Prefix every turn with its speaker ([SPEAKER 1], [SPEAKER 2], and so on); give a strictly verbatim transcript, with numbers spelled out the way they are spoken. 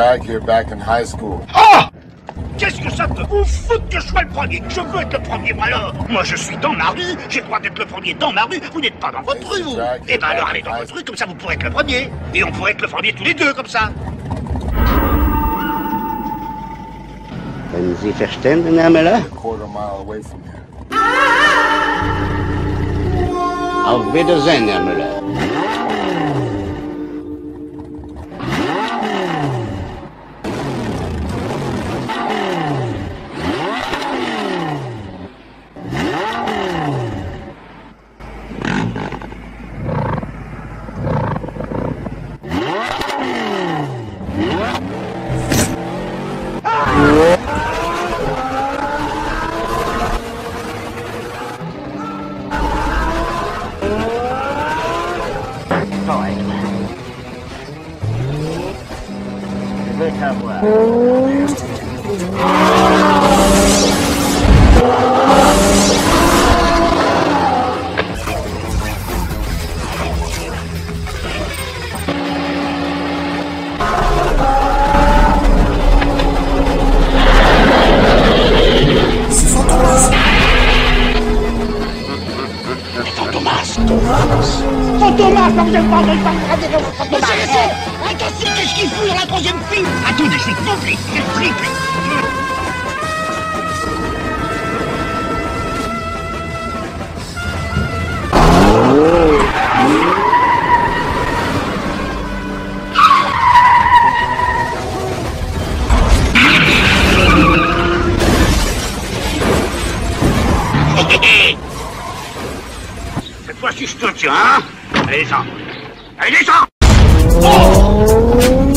[SPEAKER 1] drag here back in high school.
[SPEAKER 2] Oh! Qu'est-ce que ça peut vous foutre que je sois le premier? Je veux être le premier, moi alors. Moi je suis dans ma rue, j'ai le droit d'être le premier dans ma rue. Vous n'êtes pas dans votre rue, vous. Eh ben alors allez dans votre rue, comme ça vous pourrez être le premier. Et on pourrait être le premier tous les deux, comme ça.
[SPEAKER 3] Können Sie verstehen, Herr Müller?
[SPEAKER 1] A quarter mile away from here.
[SPEAKER 3] Auf Wiedersehen, Herr Müller.
[SPEAKER 2] Qu'est-ce qu'il fout dans la troisième file? Attendez, je vais te montrer. Triple. Cette fois-ci, je te tiens, hein? Allez, descends. Allez, descends. Oh!